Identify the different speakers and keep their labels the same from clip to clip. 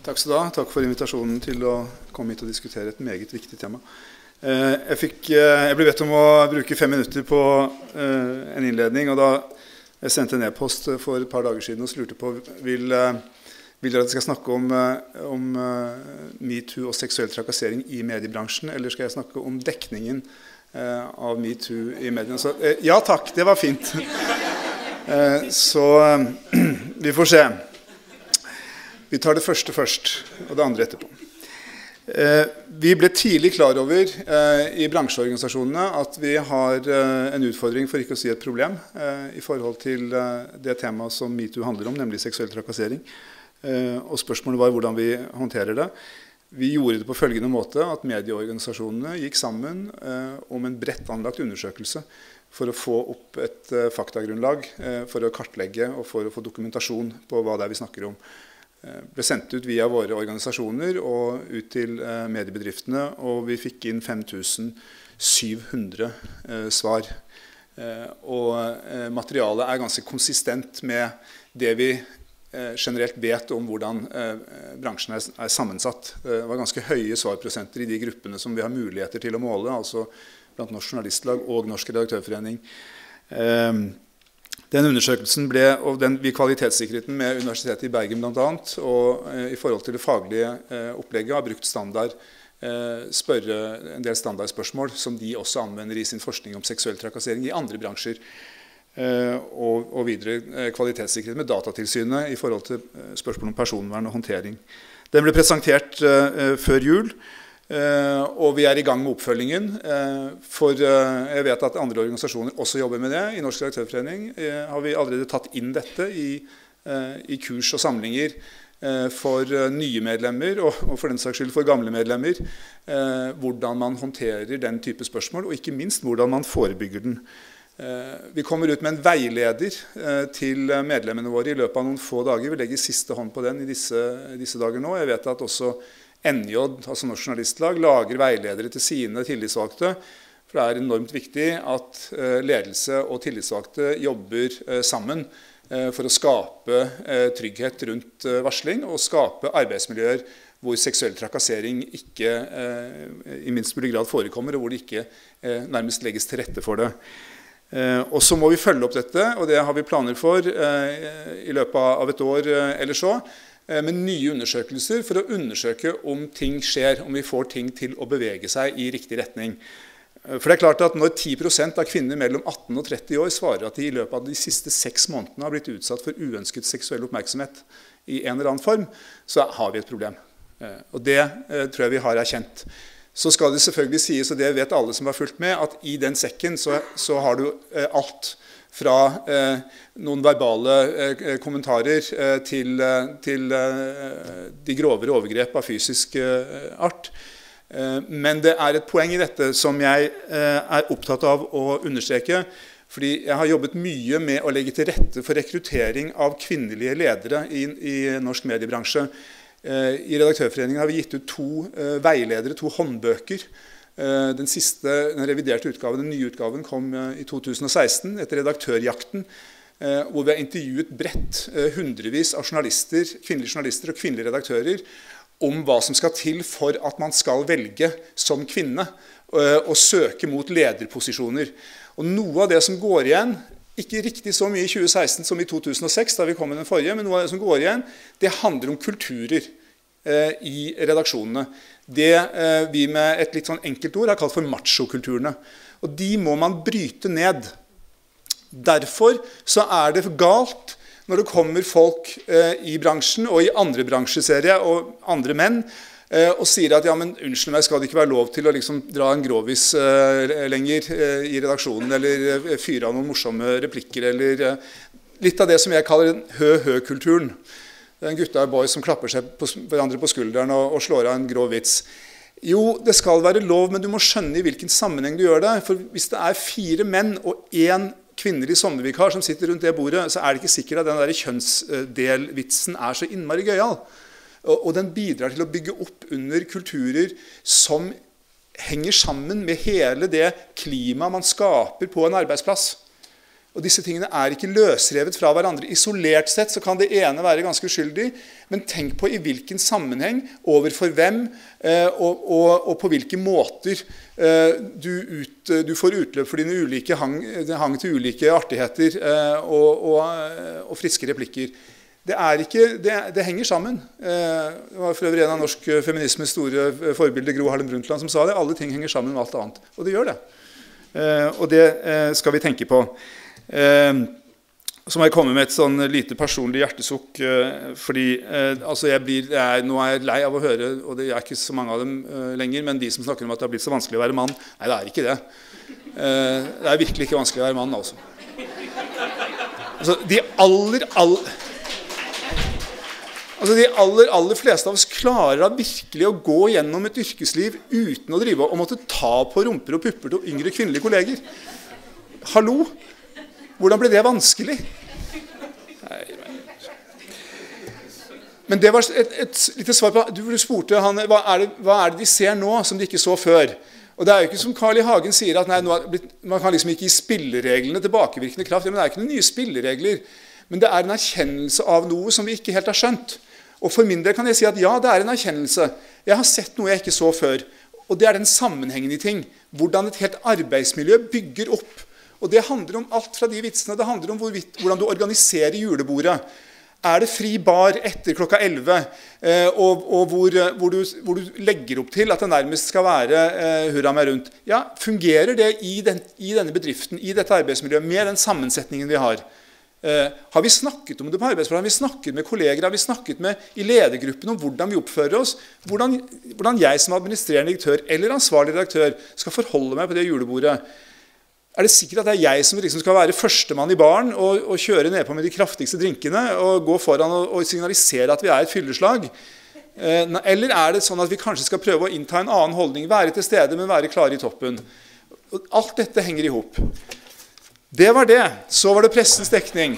Speaker 1: Takk skal du ha. Takk for invitasjonen til å komme hit og diskutere et meget viktig tema. Jeg ble bedt om å bruke 5 minutter på en innledning, og da jeg sendte en e-post for et par dager siden og lurte på vil dere at jeg skal snakke om MeToo og seksuell trakassering i mediebransjen, eller skal jeg snakke om dekningen av MeToo i mediene? Så, ja takk, det var fint. Så vi får se. Vi tar det første først, og det andre etterpå. Vi ble tidlig klar over i bransjeorganisasjonene at vi har en utfordring, for ikke å si et problem, i forhold til det temaet som MeToo handler om, nemlig seksuell trakassering. Og spørsmålet var hvordan vi håndterer det. Vi gjorde det på følgende måte at medieorganisasjonene gikk sammen om en bredt anlagt undersøkelse for å få opp et faktagrunnlag, for å kartlegge og for å få dokumentasjon på hva det er vi snakker om. Ble sendt ut via våre organisasjoner og ut til mediebedriftene, og vi fikk inn 5700 svar. Og materialet er ganske konsistent med det vi generelt vet om hvordan bransjen er sammensatt. Det var ganske høye svarprosenter i de gruppene som vi har muligheter til å måle, altså blant Norsk Journalistlag og Norsk Redaktørforening. Den undersøkelsen vi kvalitetssikret den med Universitetet i Bergen blant annet, og i forhold til det faglige opplegget har brukt spørre en del standardspørsmål som de også anvender i sin forskning om seksuell trakassering i andre bransjer, og videre kvalitetssikret med Datatilsynet i forhold til spørsmål om personvern og håndtering. Den ble presentert før jul, og vi er i gang med oppfølgingen, for jeg vet at andre organisasjoner også jobber med det. I Norsk Redaktørforening har vi allerede tatt inn dette i kurs og samlinger for nye medlemmer, og for den saks skyld for gamle medlemmer, hvordan man håndterer den type spørsmål, og ikke minst hvordan man forebygger den. Vi kommer ut med en veileder til medlemmene våre i løpet av noen få dager. Vi legger siste hånd på den i disse dager nå. Jeg vet at også NJ, altså Norsk Journalistlag, lager veiledere til sine tillitsvalgte, for det er enormt viktig at ledelse og tillitsvalgte jobber sammen for å skape trygghet rundt varsling og skape arbeidsmiljøer hvor seksuell trakassering ikke i minst mulig grad forekommer, og hvor det ikke nærmest legges til rette for det. Og så må vi følge opp dette, og det har vi planer for i løpet av et år eller så, med nye undersøkelser for å undersøke om ting skjer, om vi får ting til å bevege seg i riktig retning. For det er klart at når 10% av kvinner mellom 18 og 30 år svarer at de i løpet av de siste 6 månedene har blitt utsatt for uønsket seksuell oppmerksomhet i en eller annen form, så har vi et problem. Og det tror jeg vi har erkjent. Så skal det selvfølgelig sies, og det vet alle som har fulgt med, at i den sekken så har du alt fra noen verbale kommentarer til de grovere overgrep av fysisk art. Men det er et poeng i dette som jeg er opptatt av å understreke, fordi jeg har jobbet mye med å legge til rette for rekruttering av kvinnelige ledere i norsk mediebransje. I Redaktørforeningen har vi gitt ut 2 veiledere, 2 håndbøker. Den reviderte utgaven, den nye utgaven, kom i 2016 etter redaktørjakten, hvor vi har intervjuet bredt hundrevis av journalister, kvinnelige journalister og kvinnelige redaktører om hva som skal til for at man skal velge som kvinne og søke mot lederposisjoner. Og noe av det som går igjen, ikke riktig så mye i 2016 som i 2006, da vi kom med den forrige, men noe av det som går igjen, det handler om kulturer i redaksjonene. Det vi med et litt sånn enkelt ord har kalt for macho-kulturene. Og de må man bryte ned. Derfor så er det galt når det kommer folk i bransjen og i andre bransjeserier og andre menn og sier at ja, men unnskyld meg, skal det ikke være lov til å liksom dra en grovis lenger i redaksjonen, eller fyre av noen morsomme replikker, eller litt av det som jeg kaller den hø-hø-kulturen. Det er en gutta og boy som klapper seg på hverandre på skulderen og slår av en grov vits. Jo, det skal være lov, men du må skjønne i hvilken sammenheng du gjør det. For hvis det er 4 menn og 1 kvinnelig sommervikar som sitter rundt det bordet, så er det ikke sikkert at den der kjønnsdelvitsen er så innmari gøyal. Og den bidrar til å bygge opp under kulturer som henger sammen med hele det klimaet man skaper på en arbeidsplass. Og disse tingene ikke løsrevet fra hverandre. Isolert sett så kan det ene være ganske uskyldig, men tenk på i hvilken sammenheng, overfor hvem, og på hvilke måter du får utløp for dine ulike hang til ulike artigheter og friske replikker. Det henger sammen. Det var for øvrig en av norsk feminismes store forbilder, Gro Harlem Brundtland, som sa det. Alle ting henger sammen med alt annet. Og det gjør det. Og det skal vi tenke på. Så må jeg komme med et sånn lite personlig hjertesukk, fordi altså nå jeg lei av å høre, og det ikke så mange av dem lenger, men de som snakker om at det har blitt så vanskelig å være mann, nei, det ikke det. Det virkelig ikke vanskelig å være mann, altså. Altså, de aller fleste av oss klarer da virkelig å gå gjennom et yrkesliv uten å drive og måtte ta på rumper og pupper til yngre kvinnelige kolleger. Hallo? Hvordan ble det vanskelig? Men det var et lite svar på, du spurte han, hva det de ser nå som de ikke så før? Og det jo ikke som Carl I. Hagen sier, at nei, man kan liksom ikke gi spillereglene tilbakevirkende kraft. Ja, men det ikke noen nye spilleregler. Men det en erkjennelse av noe som vi ikke helt har skjønt. Og for min del kan jeg si at ja, det en erkjennelse. Jeg har sett noe jeg ikke så før. Og det den sammenhengen I ting. Hvordan et helt arbeidsmiljø bygger opp. Og det handler om alt fra de vitsene. Det handler om hvordan du organiserer julebordet. Det fri bar etter klokka 11, og hvor du legger opp til at det nærmest skal være hurra meg rundt? Ja, fungerer det I denne bedriften, I dette arbeidsmiljøet, med den sammensetningen vi har? Har vi snakket om det på arbeidsplassen? Har vi snakket med kolleger? Har vi snakket I ledergruppen om hvordan vi oppfører oss? Hvordan jeg som administrerende direktør eller ansvarlig redaktør skal forholde meg på det julebordet? Det sikkert at det jeg som liksom skal være førstemann I baren og kjøre ned på med de kraftigste drinkene og gå foran og signalisere at vi et fylleslag? Eller det sånn at vi kanskje skal prøve å innta en annen holdning, være til stede, men være klare I toppen? Alt dette henger I hop. Det var det. Så var det pressens dekning.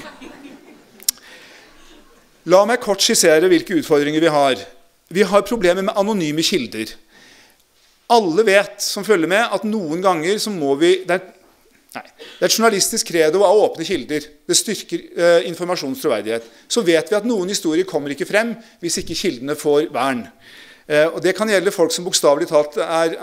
Speaker 1: La meg kort skissere hvilke utfordringer vi har. Vi har problemer med anonyme kilder. Alle vet som følger med at noen ganger så må vi... Det et journalistisk credo av åpne kilder. Det styrker informasjonens troverdighet. Så vet vi at noen historier kommer ikke frem hvis ikke kildene får vern. Og det kan gjelde folk som bokstavelig talt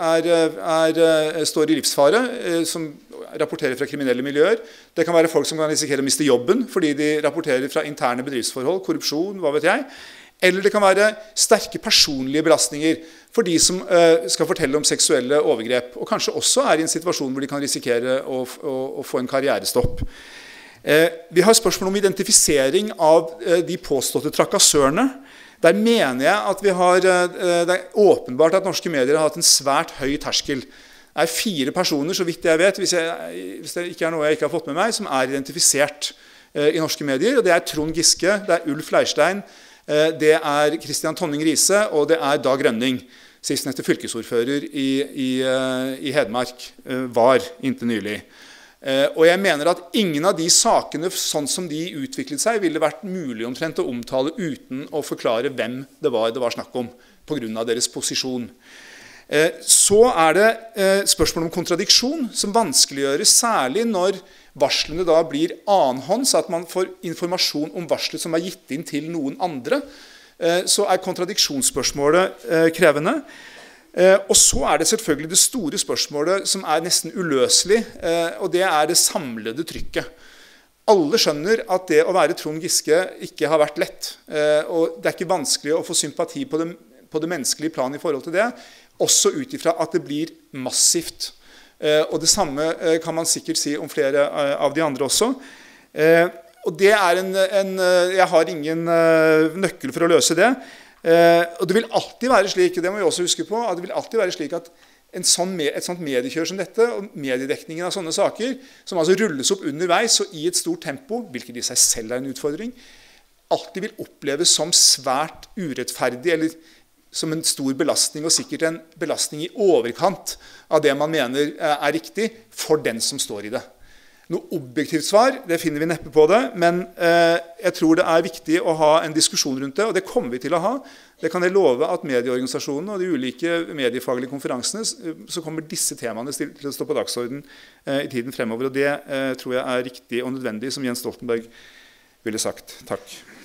Speaker 1: står I livsfare, som rapporterer fra kriminelle miljøer. Det kan være folk som kan risikere å miste jobben fordi de rapporterer fra interne bedriftsforhold, korrupsjon, hva vet jeg. Eller det kan være sterke personlige belastninger for de som skal fortelle om seksuelle overgrep, og kanskje også I en situasjon hvor de kan risikere å få en karrierestopp. Vi har spørsmål om identifisering av de påståtte trakassørene. Der mener jeg at det åpenbart at norske medier har hatt en svært høy terskel. Det 4 personer, så vidt jeg vet, hvis det ikke noe jeg ikke har fått med meg, som identifisert I norske medier, og det Trond Giske, det Ulf Leirstein, det Christian Tonning Riise, og det Dag Rønning, sistnevnte fylkesordfører I Hedmark, var inntil nylig. Og jeg mener at ingen av de sakene, sånn som de utviklet seg, ville vært mulig omtrent å omtale uten å forklare hvem det var snakk om, på grunn av deres posisjon. Så det spørsmål om kontradiksjon, som vanskeliggjøres særlig når varslene da blir annenhånds, at man får informasjon om varslet som gitt inn til noen andre, så kontradiksjonsspørsmålet krevende. Og så det selvfølgelig det store spørsmålet som nesten uløselig, og det det samlede trykket. Alle skjønner at det å være Trond Giske ikke har vært lett, og det ikke vanskelig å få sympati på det menneskelige plan I forhold til det, også utifra at det blir massivt. Og det samme kan man sikkert si om flere av de andre også. Og det jeg har ingen nøkkel for å løse det. Og det vil alltid være slik, det må vi også huske på, at det vil alltid være slik at et sånt mediekjør som dette, og mediedekningen av sånne saker, som altså rulles opp underveis og I et stort tempo, hvilket I seg selv en utfordring, alltid vil oppleves som svært urettferdig, eller som en stor belastning, og sikkert en belastning I overkant av det man mener riktig for den som står I det. Noe objektivt svar, det finner vi neppe på det, men jeg tror det er viktig å ha en diskusjon rundt det, og det kommer vi til å ha. Det kan jeg love at medieorganisasjonene og de ulike mediefaglige konferansene, så kommer disse temaene til å stå på dagsorden i tiden fremover, og det tror jeg er riktig og nødvendig, som Jens Stoltenberg ville sagt. Takk.